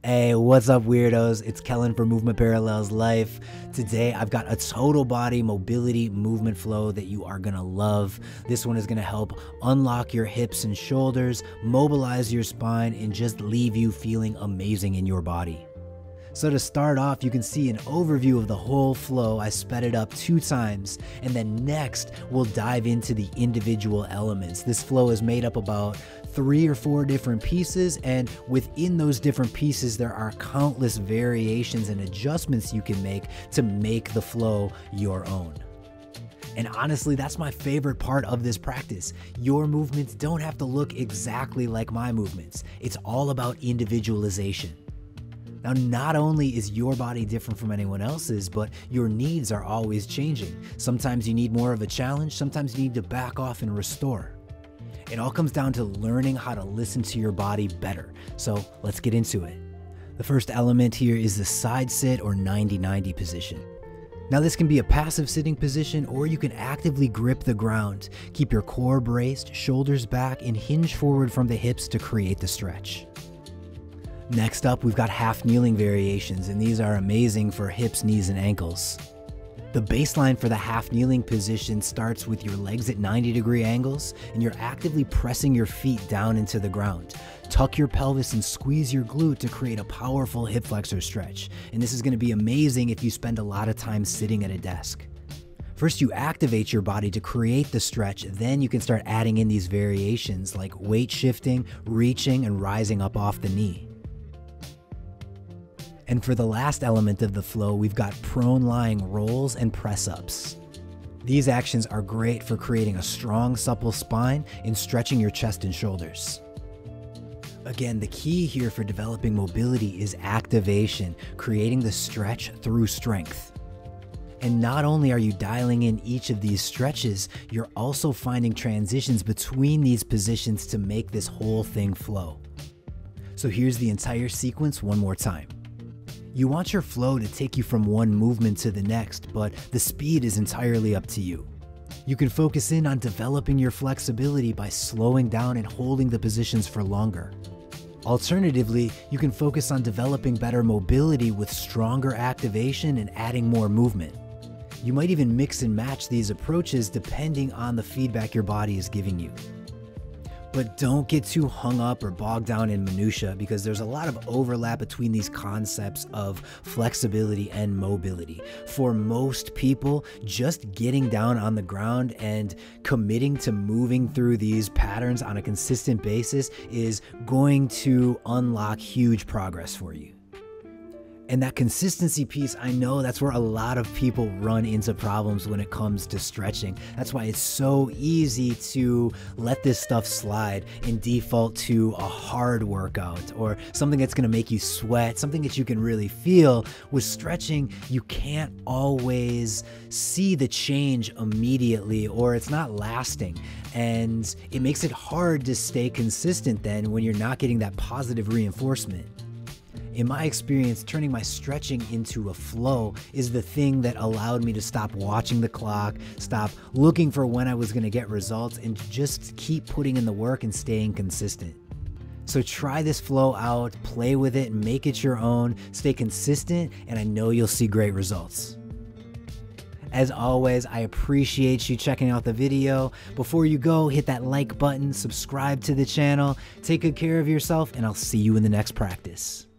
Hey, what's up, weirdos? It's Kellen for Movement Parallels Life. Today, I've got a total body mobility movement flow that you are gonna love. This one is gonna help unlock your hips and shoulders, mobilize your spine, and just leave you feeling amazing in your body. So to start off, you can see an overview of the whole flow. I sped it up 2 times, and then next we'll dive into the individual elements. This flow is made up about 3 or 4 different pieces, and within those different pieces there are countless variations and adjustments you can make to make the flow your own. And honestly, that's my favorite part of this practice. Your movements don't have to look exactly like my movements. It's all about individualization. Now, not only is your body different from anyone else's, but your needs are always changing. Sometimes you need more of a challenge, sometimes you need to back off and restore. It all comes down to learning how to listen to your body better. So let's get into it. The first element here is the side sit or 90-90 position. Now, this can be a passive sitting position, or you can actively grip the ground. Keep your core braced, shoulders back, and hinge forward from the hips to create the stretch. Next up, we've got half kneeling variations, and these are amazing for hips, knees, and ankles. The baseline for the half kneeling position starts with your legs at 90-degree angles, and you're actively pressing your feet down into the ground. Tuck your pelvis and squeeze your glute to create a powerful hip flexor stretch. And this is going to be amazing if you spend a lot of time sitting at a desk. First, you activate your body to create the stretch, then you can start adding in these variations like weight shifting, reaching, and rising up off the knee. And for the last element of the flow, we've got prone lying rolls and press-ups. These actions are great for creating a strong, supple spine and stretching your chest and shoulders. Again, the key here for developing mobility is activation, creating the stretch through strength. And not only are you dialing in each of these stretches, you're also finding transitions between these positions to make this whole thing flow. So here's the entire sequence one more time. You want your flow to take you from one movement to the next, but the speed is entirely up to you. You can focus in on developing your flexibility by slowing down and holding the positions for longer. Alternatively, you can focus on developing better mobility with stronger activation and adding more movement. You might even mix and match these approaches depending on the feedback your body is giving you. But don't get too hung up or bogged down in minutia, because there's a lot of overlap between these concepts of flexibility and mobility. For most people, just getting down on the ground and committing to moving through these patterns on a consistent basis is going to unlock huge progress for you. And that consistency piece, I know that's where a lot of people run into problems when it comes to stretching. That's why it's so easy to let this stuff slide and default to a hard workout or something that's gonna make you sweat, something that you can really feel. With stretching, you can't always see the change immediately, or it's not lasting. And it makes it hard to stay consistent then when you're not getting that positive reinforcement. In my experience, turning my stretching into a flow is the thing that allowed me to stop watching the clock, stop looking for when I was going to get results, and just keep putting in the work and staying consistent. So try this flow out, play with it, make it your own, stay consistent, and I know you'll see great results. As always, I appreciate you checking out the video. Before you go, hit that like button, subscribe to the channel, take good care of yourself, and I'll see you in the next practice.